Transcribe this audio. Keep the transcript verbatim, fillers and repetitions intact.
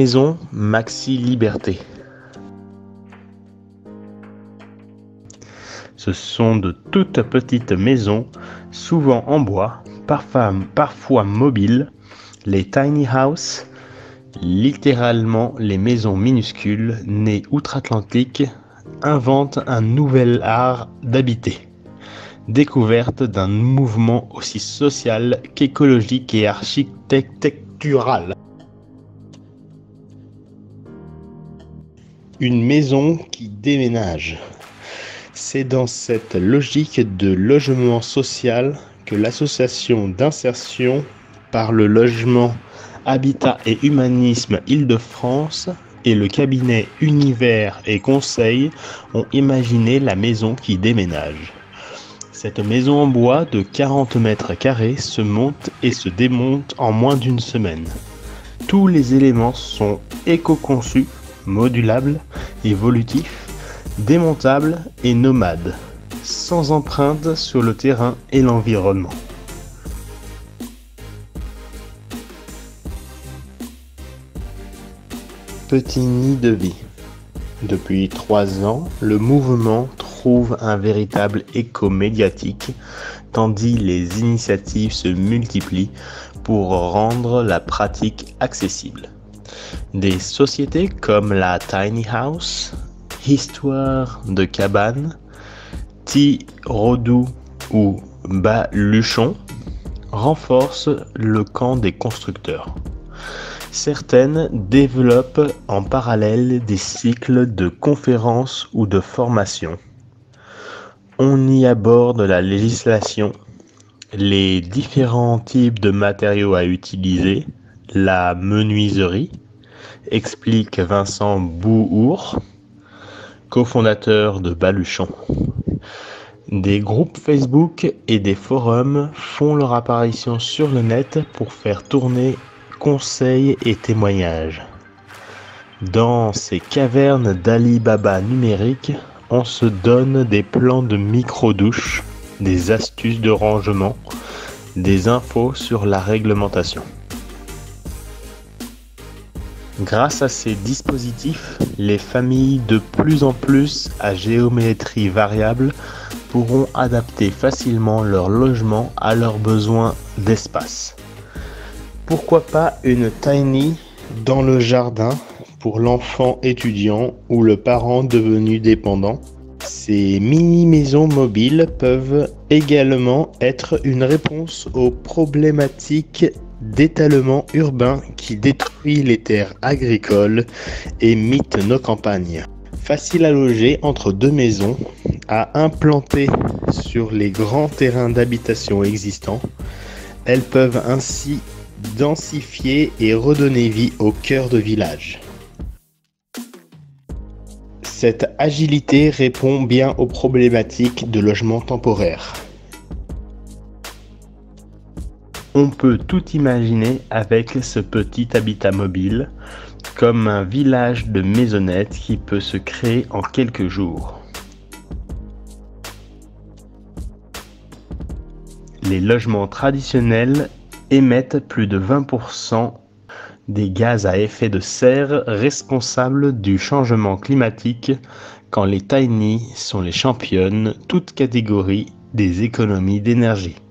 Maison Maxi Liberté. Ce sont de toutes petites maisons, souvent en bois, parfois, parfois mobiles, les tiny houses, littéralement les maisons minuscules nées outre-Atlantique, inventent un nouvel art d'habiter. Découverte d'un mouvement aussi social qu'écologique et architectural. Une maison qui déménage. C'est dans cette logique de logement social que l'association d'insertion par le logement, habitat et humanisme Île-de-France et le cabinet Univers et Conseil ont imaginé la maison qui déménage. Cette maison en bois de quarante mètres carrés se monte et se démonte en moins d'une semaine. Tous les éléments sont éco-conçus, modulables, évolutifs, démontables et nomades, sans empreinte sur le terrain et l'environnement. Petit nid de vie. Depuis trois ans, le mouvement trouve un véritable écho médiatique, tandis les initiatives se multiplient pour rendre la pratique accessible. Des sociétés comme la Tiny House, Histoire de Cabane, Ti Rodou ou Baluchon renforcent le camp des constructeurs. Certaines développent en parallèle des cycles de conférences ou de formation. On y aborde la législation, les différents types de matériaux à utiliser, la menuiserie, explique Vincent Bouhours, cofondateur de Baluchon. Des groupes Facebook et des forums font leur apparition sur le net pour faire tourner conseils et témoignages. Dans ces cavernes d'Ali Baba numériques, on se donne des plans de micro-douches, des astuces de rangement, des infos sur la réglementation. Grâce à ces dispositifs, les familles de plus en plus à géométrie variable pourront adapter facilement leur logement à leurs besoins d'espace. Pourquoi pas une tiny dans le jardin pour l'enfant étudiant ou le parent devenu dépendant? Ces mini-maisons mobiles peuvent également être une réponse aux problématiques d'étalement urbain qui détruit les terres agricoles et mite nos campagnes. Facile à loger entre deux maisons, à implanter sur les grands terrains d'habitation existants, elles peuvent ainsi densifier et redonner vie au cœur de village. Cette agilité répond bien aux problématiques de logement temporaire. On peut tout imaginer avec ce petit habitat mobile, comme un village de maisonnettes qui peut se créer en quelques jours. Les logements traditionnels émettent plus de vingt pour cent des gaz à effet de serre responsables du changement climatique, quand les tiny sont les championnes, toutes catégories, des économies d'énergie.